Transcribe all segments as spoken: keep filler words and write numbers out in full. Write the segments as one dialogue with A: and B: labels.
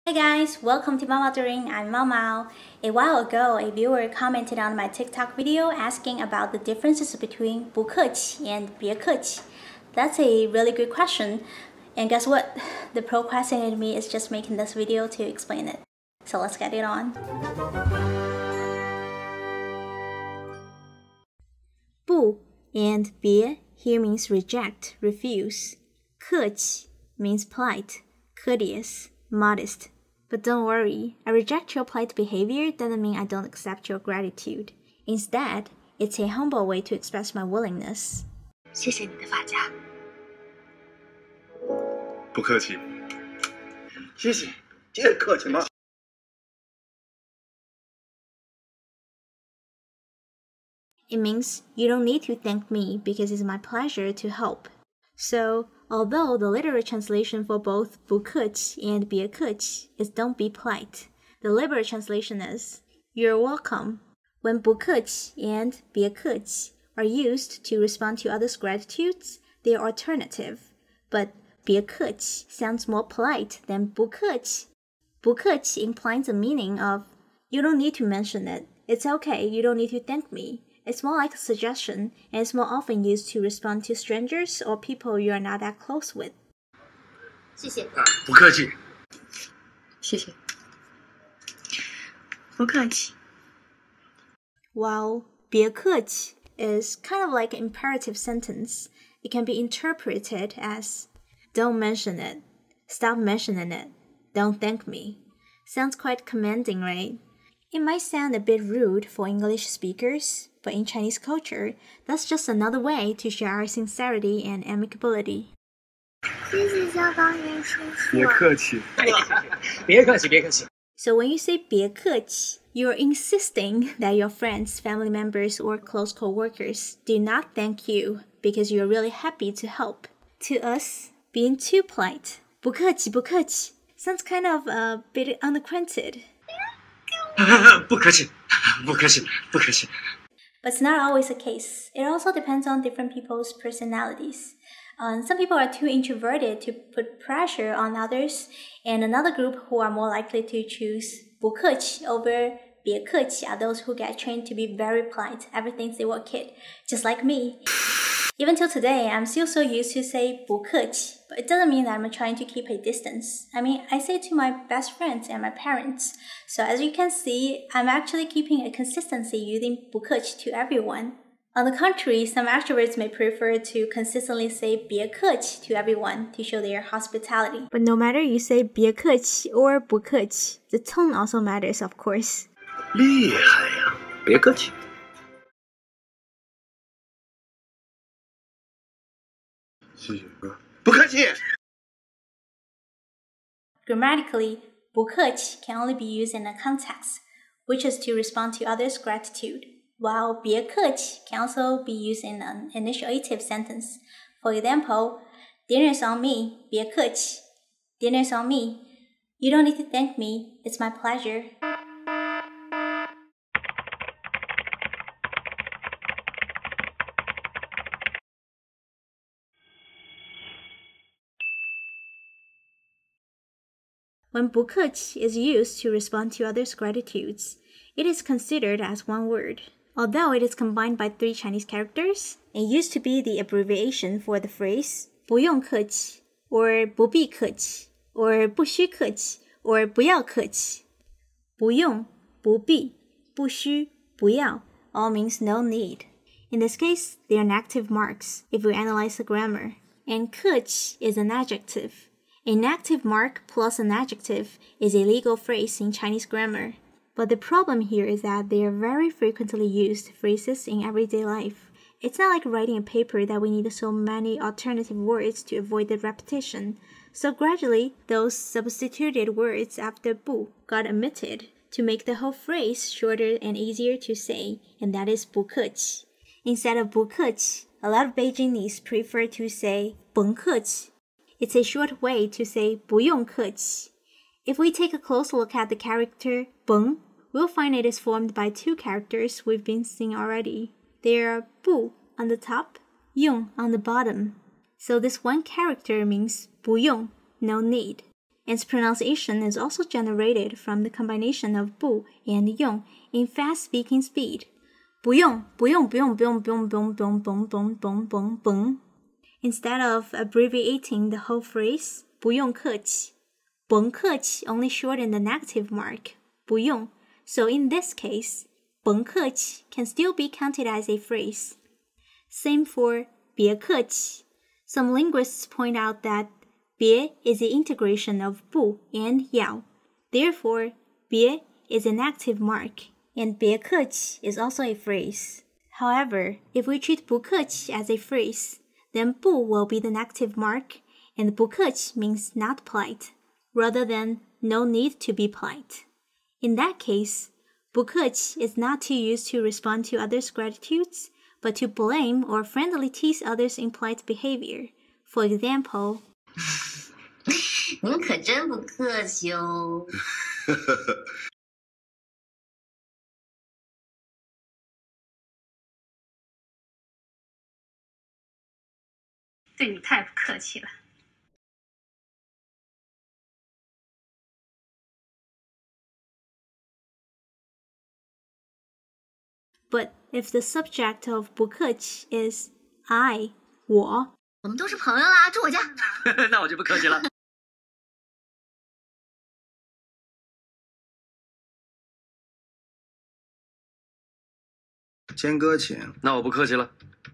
A: Hi guys, welcome to Mandarin. I'm Mao Mao. A while ago, a viewer commented on my TikTok video asking about the differences between 不客气 and 别客气. That's a really good question. And guess what? The procrastinated me is just making this video to explain it. So let's get it on. 不 and 别 here means reject, refuse. 客气 means polite, courteous, modest. But don't worry, I reject your polite behavior doesn't mean I don't accept your gratitude. Instead, it's a humble way to express my willingness.
B: 谢谢你的发夹。
C: 不客气。
D: 谢谢，这客气吗？
A: It means you don't need to thank me because it's my pleasure to help. So, although the literal translation for both 不客气 and 别客气 is don't be polite, the liberal translation is you're welcome. When 不客气 and 别客气 are used to respond to others' gratitudes, they are alternative. But 别客气 sounds more polite than 不客气. 不客气 implies the meaning of you don't need to mention it. It's okay, you don't need to thank me. It's more like a suggestion, and it's more often used to respond to strangers or people you are not that close with.
B: 谢谢。
C: 不客气。
B: 谢谢。不客气。
A: While 别客气 is kind of like an imperative sentence, it can be interpreted as don't mention it, stop mentioning it, don't thank me. Sounds quite commanding, right? It might sound a bit rude for English speakers, but in Chinese culture, that's just another way to show our sincerity and amicability.
B: 谢谢消防员叔叔。
C: 别客气。
D: 别客气，别客气。
A: So when you say 别客气, you're insisting that your friends, family members, or close co-workers do not thank you because you're really happy to help. To us, being too polite, 不客气,不客气 sounds kind of a bit unacquainted.
D: 不客气，不客气，不客气。
A: But it's not always the case. It also depends on different people's personalities. Um, some people are too introverted to put pressure on others, and another group who are more likely to choose 不客气 over 别客气 are those who get trained to be very polite ever since they were a kid, just like me. Even till today, I'm still so used to say 不客气, but it doesn't mean that I'm trying to keep a distance. I mean, I say it to my best friends and my parents. So as you can see, I'm actually keeping a consistency using 不客气 to everyone. On the contrary, some extroverts may prefer to consistently say 别客气 to everyone to show their hospitality. But no matter you say 别客气 or 不客气, the tone also matters, of course.
D: 厉害呀！别客气。
C: 谢谢哥。
D: 不客气。
A: Grammatically, 不客气 can only be used in a context, which is to respond to others' gratitude, while 别客气 can also be used in an initiative sentence. For example, dinner's on me, 别客气. Dinner's on me. You don't need to thank me, it's my pleasure. When 不客气 is used to respond to others' gratitudes, it is considered as one word. Although it is combined by three Chinese characters, it used to be the abbreviation for the phrase 不用客气 or 不必客气 or 不需客气 or 不要客气. 不用, 不必, 不需, 不要 all means no need. In this case, they are negative marks if we analyze the grammar. And 客气 is an adjective. A negative mark plus an adjective is a legal phrase in Chinese grammar. But the problem here is that they are very frequently used phrases in everyday life. It's not like writing a paper that we need so many alternative words to avoid the repetition. So gradually, those substituted words after 不 got omitted to make the whole phrase shorter and easier to say, and that is 不客气. Instead of 不客气, a lot of Beijingese prefer to say 甭客气. It's a short way to say 不用客气. If we take a close look at the character 甭, we'll find it is formed by two characters we've been seeing already. They are 不 on the top, 用 on the bottom. So this one character means 不用, no need. Its pronunciation is also generated from the combination of 不 and 用 in fast speaking speed. 不用,不用,不用,不用,不用,不用,不用,不用,不用,不用,不用,不用. Instead of abbreviating the whole phrase, 不用客气, 甭客气 only shorten the negative mark, 不用. So in this case, 甭客气 can still be counted as a phrase. Same for 别客气. Some linguists point out that 别 is the integration of 不 and 要. Therefore, 别 is an active mark, and 别客气 is also a phrase. However, if we treat 不客气 as a phrase, then 不 will be the negative mark, and 不客气 means not polite, rather than no need to be polite. In that case, 不客气 is not to use to respond to others' gratitudes, but to blame or friendly tease others' impolite behavior. For example,
B: 您可真不客气哦。
E: 对你太不客气了。
A: But if the subject of 不客气 is I, 我,
B: 我们都是朋友啦，住我家。
D: 那我就不客气了。
C: 先搁请。
D: 那我不客气了。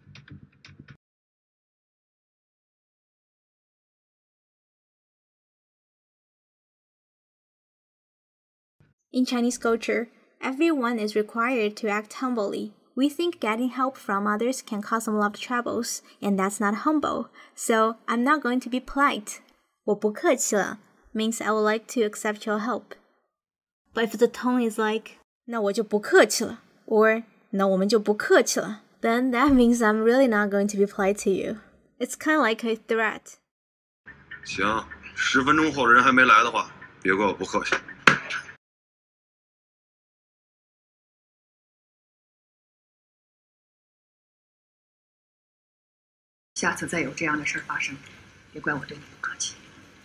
A: In Chinese culture, everyone is required to act humbly. We think getting help from others can cause some lot of troubles, and that's not humble. So I'm not going to be polite. 我不客气了 means I would like to accept your help. But if the tone is like 那我就不客气了 or 那我们就不客气了 then that means I'm really not going to be polite to you. It's kind of like a threat.
C: 行，十分钟后的人还没来的话，别怪我不客气。
F: 下次再有这样的事儿发生，别怪我对你不客气。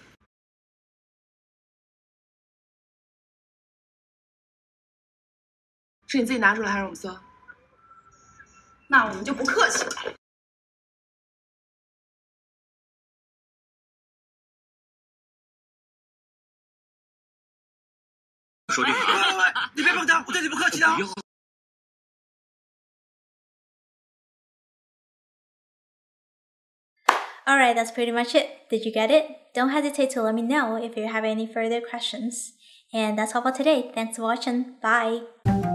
G: 是你自己拿出来还是我们搜？那我们就不客气了。
D: 手机，喂喂喂，你别碰他，我对你不客气的。
A: Alright, that's pretty much it. Did you get it? Don't hesitate to let me know if you have any further questions. And that's all for today. Thanks for watching. Bye!